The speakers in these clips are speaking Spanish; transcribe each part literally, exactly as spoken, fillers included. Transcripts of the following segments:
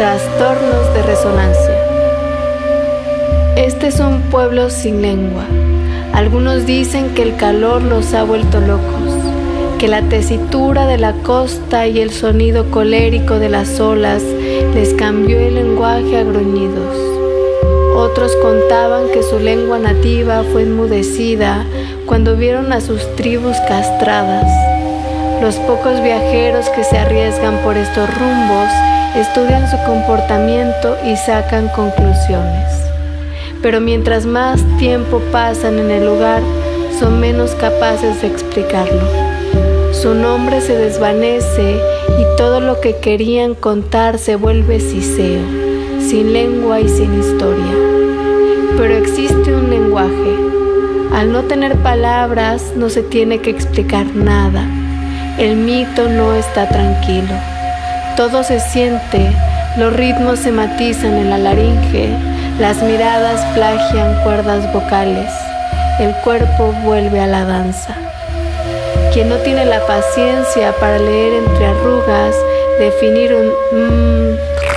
Trastornos de resonancia. Este es un pueblo sin lengua. Algunos dicen que el calor los ha vuelto locos, que la tesitura de la costa y el sonido colérico de las olas les cambió el lenguaje a gruñidos. Otros contaban que su lengua nativa fue enmudecida cuando vieron a sus tribus castradas. Los pocos viajeros que se arriesgan por estos rumbos estudian su comportamiento y sacan conclusiones. Pero mientras más tiempo pasan en el lugar, son menos capaces de explicarlo. Su nombre se desvanece y todo lo que querían contar se vuelve siseo, sin lengua y sin historia. Pero existe un lenguaje. Al no tener palabras, no se tiene que explicar nada. El mito no está tranquilo. Todo se siente, los ritmos se matizan en la laringe, las miradas plagian cuerdas vocales, el cuerpo vuelve a la danza. Quien no tiene la paciencia para leer entre arrugas, definir un mmm,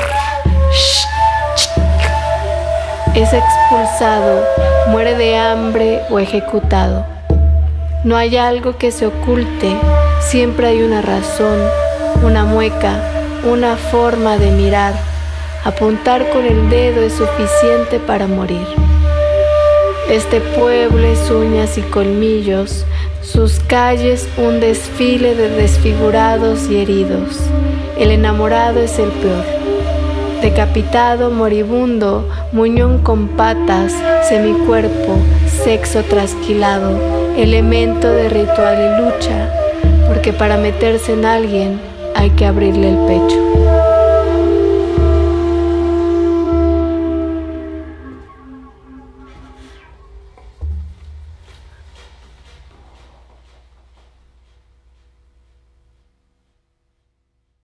es expulsado, muere de hambre o ejecutado. No hay algo que se oculte, siempre hay una razón, una mueca, una forma de mirar. Apuntar con el dedo es suficiente para morir. Este pueblo es uñas y colmillos, sus calles un desfile de desfigurados y heridos. El enamorado es el peor. Decapitado, moribundo, muñón con patas, semicuerpo, sexo trasquilado, elemento de ritual y lucha, porque para meterse en alguien hay que abrirle el pecho.